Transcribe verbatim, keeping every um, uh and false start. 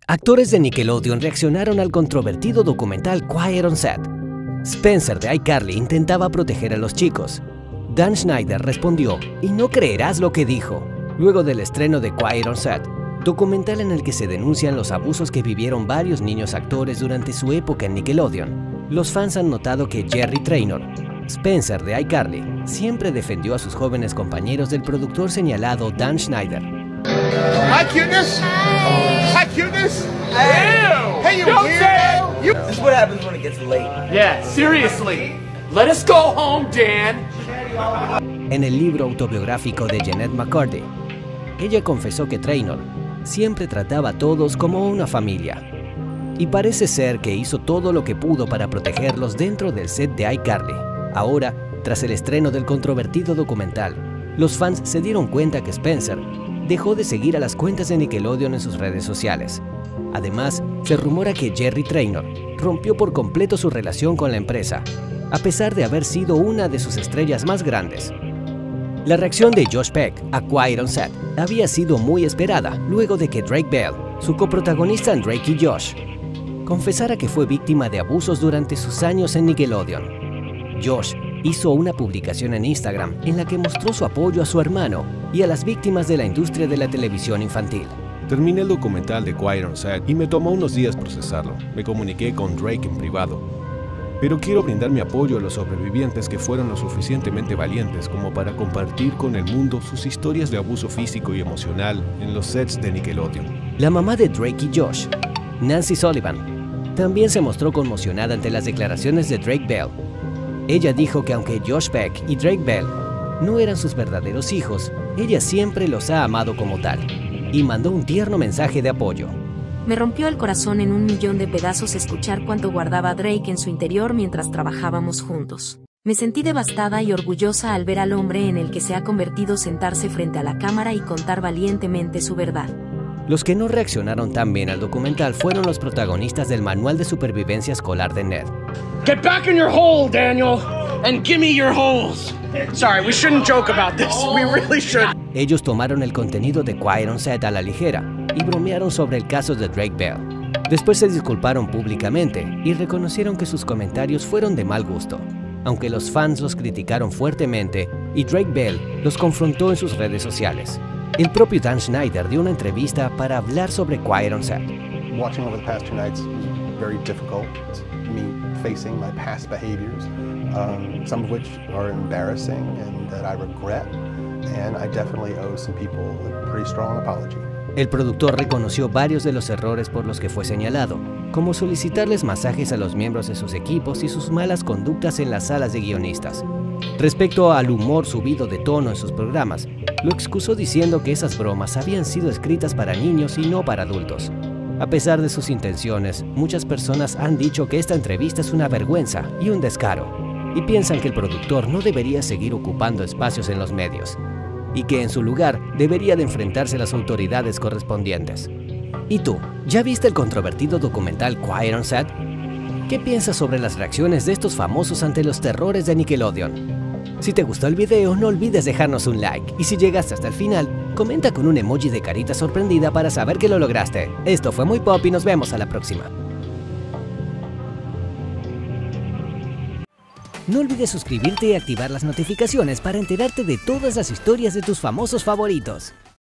Actores de Nickelodeon reaccionaron al controvertido documental Quiet on Set. Spencer de iCarly intentaba proteger a los chicos. Dan Schneider respondió, y no creerás lo que dijo, luego del estreno de Quiet on Set, documental en el que se denuncian los abusos que vivieron varios niños actores durante su época en Nickelodeon. Los fans han notado que Jerry Trainor, Spencer de iCarly, siempre defendió a sus jóvenes compañeros del productor señalado Dan Schneider. Hi, cuteness. Hi, cuteness. Ew! Hey, you Don't say weirdo. it! You This is what happens when it gets late. Yeah, seriously. Let us go home, Dan. En el libro autobiográfico de Jennette McCurdy, ella confesó que Trainor siempre trataba a todos como una familia. Y parece ser que hizo todo lo que pudo para protegerlos dentro del set de iCarly. Ahora, tras el estreno del controvertido documental, los fans se dieron cuenta que Spencer dejó de seguir a las cuentas de Nickelodeon en sus redes sociales. Además, se rumora que Jerry Trainor rompió por completo su relación con la empresa, a pesar de haber sido una de sus estrellas más grandes. La reacción de Josh Peck a Quiet on Set había sido muy esperada luego de que Drake Bell, su coprotagonista en Drake y Josh, confesara que fue víctima de abusos durante sus años en Nickelodeon. Josh hizo una publicación en Instagram en la que mostró su apoyo a su hermano y a las víctimas de la industria de la televisión infantil. Terminé el documental de Quiet on Set y me tomó unos días procesarlo. Me comuniqué con Drake en privado. Pero quiero brindar mi apoyo a los sobrevivientes que fueron lo suficientemente valientes como para compartir con el mundo sus historias de abuso físico y emocional en los sets de Nickelodeon. La mamá de Drake y Josh, Nancy Sullivan, también se mostró conmocionada ante las declaraciones de Drake Bell. Ella dijo que aunque Josh Peck y Drake Bell no eran sus verdaderos hijos, ella siempre los ha amado como tal, y mandó un tierno mensaje de apoyo. Me rompió el corazón en un millón de pedazos escuchar cuánto guardaba Drake en su interior mientras trabajábamos juntos. Me sentí devastada y orgullosa al ver al hombre en el que se ha convertido sentarse frente a la cámara y contar valientemente su verdad. Los que no reaccionaron tan bien al documental fueron los protagonistas del Manual de Supervivencia Escolar de Ned. Get back in your hole, Daniel, and give me your holes. Sorry, we shouldn't joke about this. We really should. Ellos tomaron el contenido de Quiet on Set a la ligera y bromearon sobre el caso de Drake Bell. Después se disculparon públicamente y reconocieron que sus comentarios fueron de mal gusto, aunque los fans los criticaron fuertemente y Drake Bell los confrontó en sus redes sociales. El propio Dan Schneider dio una entrevista para hablar sobre Quiet on Set. Watching over the past two nights was very difficult. Me facing my past behaviors, um, some of which are embarrassing and that I regret, and I definitely owe some people a pretty strong apology. El productor reconoció varios de los errores por los que fue señalado, como solicitarles masajes a los miembros de sus equipos y sus malas conductas en las salas de guionistas. Respecto al humor subido de tono en sus programas, lo excusó diciendo que esas bromas habían sido escritas para niños y no para adultos. A pesar de sus intenciones, muchas personas han dicho que esta entrevista es una vergüenza y un descaro, y piensan que el productor no debería seguir ocupando espacios en los medios, y que en su lugar debería de enfrentarse a las autoridades correspondientes. ¿Y tú? ¿Ya viste el controvertido documental Quiet on Set? ¿Qué piensas sobre las reacciones de estos famosos ante los terrores de Nickelodeon? Si te gustó el video, no olvides dejarnos un like, y si llegaste hasta el final, comenta con un emoji de carita sorprendida para saber que lo lograste. Esto fue Muy Pop y nos vemos a la próxima. No olvides suscribirte y activar las notificaciones para enterarte de todas las historias de tus famosos favoritos.